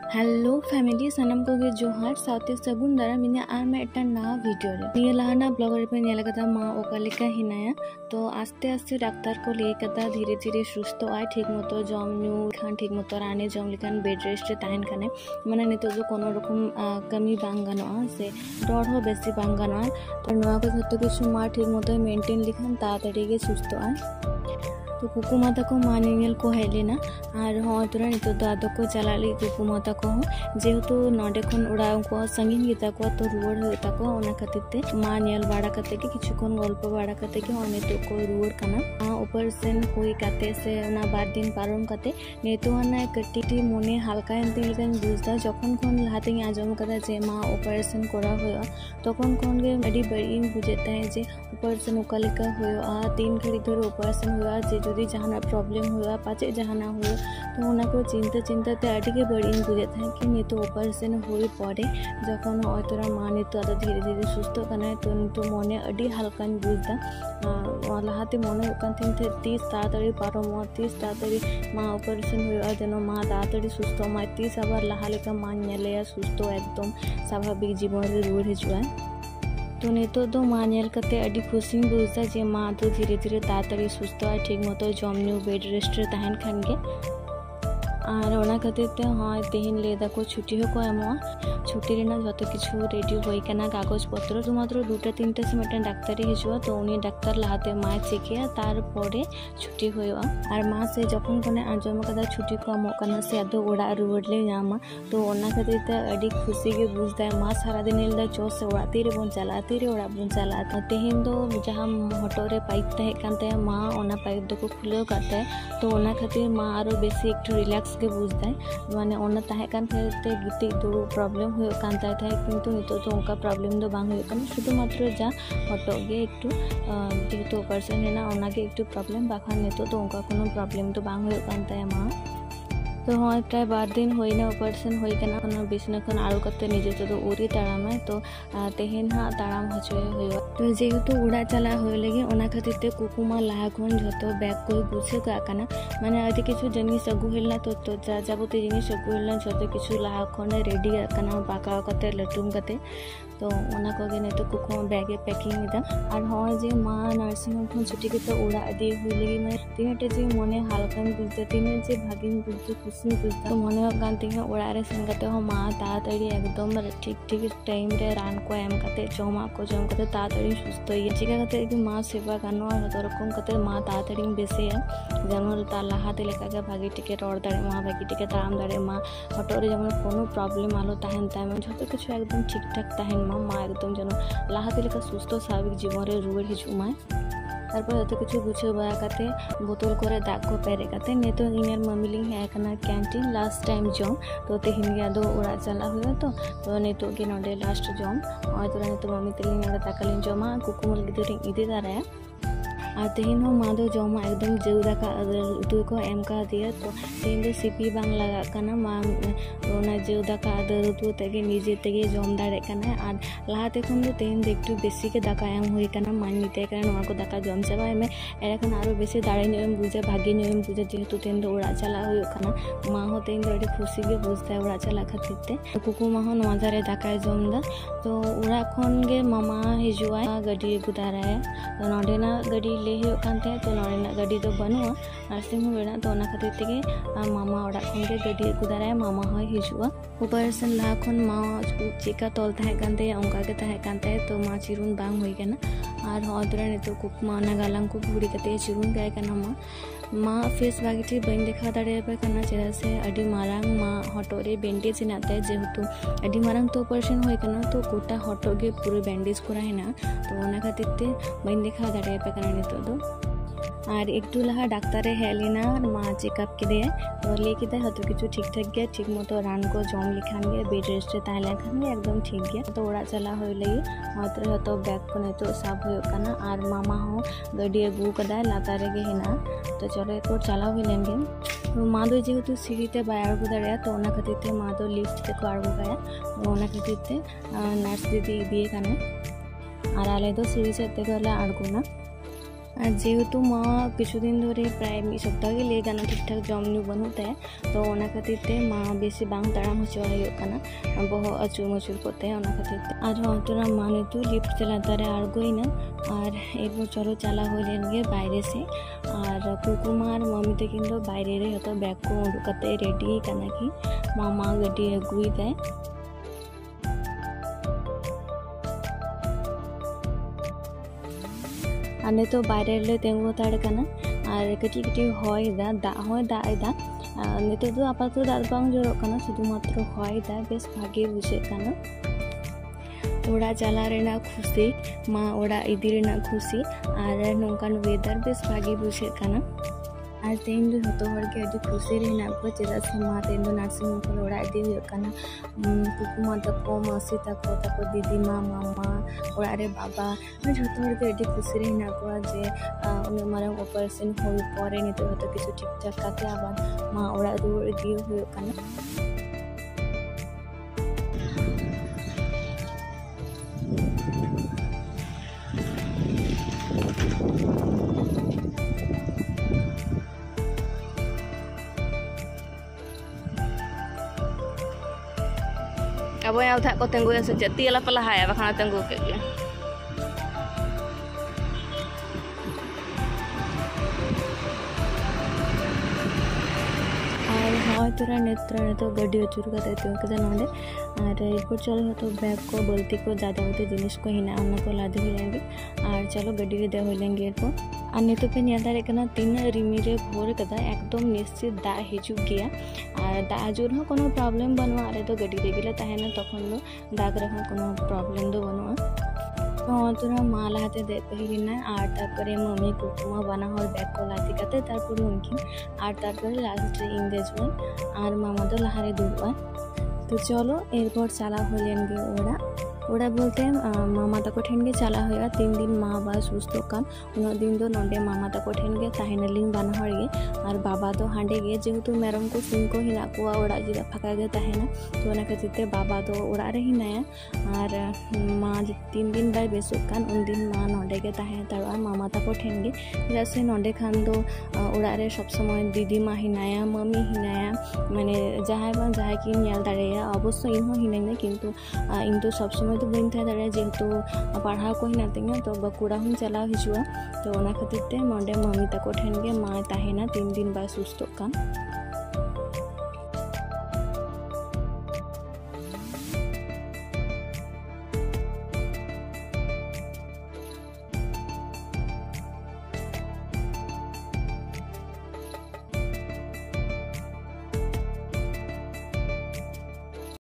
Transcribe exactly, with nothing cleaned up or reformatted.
Hello family सनम को गे जोहार साउते सगुन दारा मिने आर में एटा ना वीडियो रे निया लाना ब्लॉगर पे नेला कदा मा ओका लेका हिनाया तो आस्ते आस्ते डाक्टर को ले कदा धीरे धीरे सुस्थ आय ठीक मतो जम न्यू खान ठीक मतो राने जम लेकान बेड रेस्ट ताहन खाने माने नितो जो कोनो रकम कमी बांग गानोआ से डर हो बेसी बांग गानोआ तो नवा को जतो किछु मा ठीक मतो मेंटेन लिखान तातड़ी गे सुस्थ आय तो कुकु माता को मानेल को हेलेना और हाँ तुरा नितो दादो को चला ली कुकु माता को जेहेतु नोडे खन उड़ा को संगीन गीता को तो रुवर होता को ओना खातिर मानेल बाड़ा कते के किछु कोन गल्प बाड़ा कते के हाँ नितो को रुवर कना हाँ ऑपरेशन हुई कते से ओना बार दिन पारम कते नितो ना कटिटी मोने हल्का एंते लेकिन बुझदा जखन कोन लाते आजम कदा जे मा ऑपरेशन करा होया तखन कोन गे अडी बड़ी बुझेता है जे ऑपरेशन उकालिका होया तीन घड़ी धरे ऑपरेशन होया जे जदि जहाना प्रॉब्लम हुआ पाचे जहाना हुआ तो उना को चिंता चिंता ते अड़ी के बड़ी बुझेता है कि नितो ऑपरेशन होई पड़े जखन तोरा मा नितो धीरे धीरे सुस्थ कना तो नितो मने अड़ी हल्का बुझदा लहाते मने हुकान थिन थे तीस तातड़ी पारम तीस तातड़ी मा ऑपरेशन हुआ जनो मा तातड़ी सुस्थ मा तीस आबार लहा लेका मा नेलेया सुस्थ एकदम स्वाभाविक जीवन रे रुवाड़ हिजुआ तो नितो दो मा नेल कते अडी खुशी बुझदा जे मा तो धीरे धीरे तातड़ी सुस्थ आ ठीक मतो जम न्यू बेड रेस्ट ताहन खान गे और ओना खातिर ते हाँ तेहन लेदा को छुट्टी हो को एमो छुट्टी रेना जतो किछु रेडी होई कना कागज पत्र तो मात्र दुटा तीनटा से मिटन डाक्टर हिजुआ तो उनी डाक्टर लाहाते मा चेकिया तार परे छुट्टी होया और मा से जखन कोने आजम कदा छुट्टी को एमो कना से अदो ओड़ा रुवडले नामा तो ओना खातिर ते अडी खुशी गे बुझदा मा सारा दिन लेदा चो से ओड़ा तीरे बन चला तीरे ओड़ा बन चला तेहन दो जहां हटोरे पाइप तहे कानते मा ओना पाइप दो को खुलो करते तो ओना खातिर मा आरो बेसी एक रिलैक्स के बुझदा है माने ओना ताहे कान ते गिते दुरु प्रॉब्लम हुए कानता था किंतु नितो तो उनका प्रॉब्लम दो बांग हुए कन शुद्ध मात्र जा हटो गे एकटू जेहेतु ऑपरेशन है ना ओना गे एकटू प्रॉब्लम बाखान नितो तो उनका कोनो प्रॉब्लम तो बांग हुए कानता है मा तो हाँ प्राय बार दिन होइना ऑपरेशन होई कना कोनो बिसना खन आरो कते निजे तो उरी ताराम है तो तेहेन हा ताराम हचोय होयो तो जेहेतु उड़ा चला होय लगे ओना खातिर ते कुकुमा लाहा खन जतो बैग को बुझे का कना माने आदि किछु जिनिस अगु हेलना तो तो जा जाबते जिनिस अगु हेलना जतो किछु लाहा खन रेडी कना बाका कते लटुम कते तो ओना को गे ने तो कुकुमा बैग पैकिंग इदा और हाँ जे मा नर्सिंग होम खन छुट्टी के तो उड़ा आदि होय लगे माने तीनटे जे मने हल्का बुझते तीन जे भागिन बुझते खुशी बुझता तो मने गानते उड़ा रे संगते हो मा तातड़ी एकदम ठीक ठीक टाइम रे रान को एम कते जमा को जम कते तातड़ी सुस्थ होई चिका कते कि मा सेवा गानो तो रकम कते मा तातड़ी बेसे जमन ता लाहाते लेका के भागी टिके रोड दाड़े मा भागी टिके ताम दाड़े मा हटोरे जमन कोनो प्रॉब्लम आलो ताहन ताम जतो किछु एकदम ठीक ठाक ताहन मा मा एकदम जनो लाहाते लेका सुस्थ स्वाभाविक जीवन रे रुवाड़ हिजु मा तारपर जतो किछु गुछे बया कते बोतल करे दाग को पेरे कते ने तो इनर मम्मीलिंग है कना कैंटीन लास्ट टाइम जम तो तेहिन गे दो उड़ा चला हुआ तो तो ने तो गे नोडे लास्ट जम और तो ने तो मम्मी तेलिन नोडे ताकलिन जमा कुकुमल गिदरे इदे दारे और तेहन हो मा दो जमा एकदम जेउदा का उतु को एम का दिया तो तेहन दो सीपी बांग लगा कना मा ओना जेउदा का अदर उतु तेगे निजे तेगे जम दाड़े कना और लाहाते खन दो तेहन दो एकटू बेसी के दाका एम हुई कना मान निते कना नोआ को दाका जम चाबा एमे एरा कन आरो बेसी दाड़े नेम बुझे भागी नेम बुझे जेहेतु तेहन दो उड़ा चला हुई कना मा हो तेहन दो अडी खुशी गे बुझता उड़ा चला खातिर ते कुकु मा हो नोआ दारे दाका जम दा तो उड़ा खन गे मामा हिजुआ गडी गुदाराया तो नोडे ना गडी ले कानते तो नोडे गाड़ी दो बनुआ नर्सिंग होम रेना तो ओना खातिर तेगे मामा ओड़ा खन गे गाड़ी गुदाराय मामा होय हिजुआ ऑपरेशन ला खन मा चिका तोल ताहे कानते ओंका के ताहे कानते तो मा चिरुन बांग होई कना और हदरा ने तो कुकमा ओना गालांग को भुड़ी कते चिरुन गाय कना मा मा फेस बागिटी बन देखा दाड़े पे कना चेदा से अडी मारांग मा हटोरे बैंडेज नाते जेहेतु अडी मारांग तो ऑपरेशन होय कना तो गोटा हटो गे पूरे बैंडेज करा हैना तो ओना खातिर ते बन देखा दाड़े पे कना नितो दो और एक दो लहा डाक्टर हेलिना मा चेकअप के तो लेके हतो किछु ठीक ठाक गया ठीक मतो रान को जम लिखान गया बेड रेस्ट ताहले खान गया एकदम ठीक गया तो ओड़ा चला होय लगी मात्र हतो बैग को ने तो साफ होय कना और मामा हो गाड़ी अगु कदा लातारे गे हिना तो चलो को चला होय लेंगे तो मा दो जेहेतु सीढ़ी ते बाय आगु दाड़े तो ओना खातिर ते मा दो लिफ्ट ते को आगु गया ओना खातिर ते नर्स दीदी दिए कने और आले दो सीढ़ी से ते गला आगुना जेहेतु माँ किछु दिन धरे प्राय मिद सप्ताह के लिए गाना ठीक ठाक जम न्यू बनू ते तो ओना खातिर ते माँ बेसी बांग ताड़ाम हचो हुयो काना बहो अचुर मचुर कोते ओना खातिर ते आर हतरा माँ ने तो लिफ्ट चला तारे आड़गोइना और एरपो चलो चला हो लेंगे बाहर से और कुकुमार मम्मी तकिन दो बाहर रे हतो बैग को उडुक कते रेडी काना कि मामा गड्डी अगुई दे आने तो बाहर ले तेंगो ताड़ कना और कटी कटी हॉय दा दा हॉय दा दा नितो दो आपातत दा बांग जोरो कना शुधु मात्र हॉय दा बेस भागे बुझे कना ओड़ा चला रेना खुशी माँ ओड़ा इदी रेना खुशी और नोंकान वेदर बेस भागे बुझे कना और तेन दो हतो हर के अडी खुशी रेना को चेदा से माँ तेन दो नर्सिंग होम को ओड़ा इदी हुयो कना कुकुमा तको मौसी तको तको दीदी माँ मामा ओड़ा रे बाबा और हतो हर के अडी खुशी रेना को जे उन मारा ऑपरेशन होई परे नि तो हतो किछु ठीक ठाक काते आबार माँ ओड़ा रुवाड़ इदी हुयो कना अब यहाँ था को तेंगु ऐसे जत्ती वाला पला है अब खाना तेंगु के लिए और हाँ तोरा नेत्र ने तो गड्डी अचूर करते थे उनके नोंडे और एयरपोर्ट चलो तो बैग को बल्टी को ज़्यादा होते जिनिस को हिना उन को लादे हो लेंगे और चलो गड्डी रे दे हो लेंगे एयरपोर्ट और नित पे नियादारे कना तीन रिमिरे भोर कदा एकदम निश्चित दा हिजू गया और दा आजुर हो कोनो प्रॉब्लम बनवा आरे तो गड्डी रे गिला तहना तखन दो दाग रहो कोनो प्रॉब्लम दो बनवा तो तोरा माँ लाते दे पहिना और तारपरे मम्मी कुकुमा बना और बैग को लाती करते तारपरे उनकी और तारपरे लास्ट एंगेजमेंट और मामा तो लहारे दुबा तो चलो एयरपोर्ट चला हो लेंगे ओड़ा ओड़ा बोलते मामा तको ठेन के चला हुआ तीन दिन माँ बा सुस्थ कान उन दिन दो नोंडे मामा तको ठेन के ताहेनालिंग बाना हर गे और बाबा तो हांडे गे जेहेतु मेरम को सिम को हिना को ओड़ा जिरा फाका गे ताहेना तो ओना खातिर ते बाबा तो ओड़ा रे हिनाया और माँ तीन दिन बाय बेसुक कान उन दिन माँ नोंडे गे ताहे तारा मामा तको ठेन गे जैसे नोंडे खान दो ओड़ा रे सब समय दीदी माँ हिनाया मम्मी हिनाया माने जहाय बा जहाय की नेल दाड़ेया अवश्य इन हो हिनाइना किंतु इन तो सब समय तो बन था दाड़ा जेहेतु पढ़ा को हिना तिंगा तो बकुड़ा हूँ चला हिजुआ तो ओना खातिर ते नोंडे मम्मी तको ठेन गे माँ ताहेना तीन दिन बा सुस्थ कान।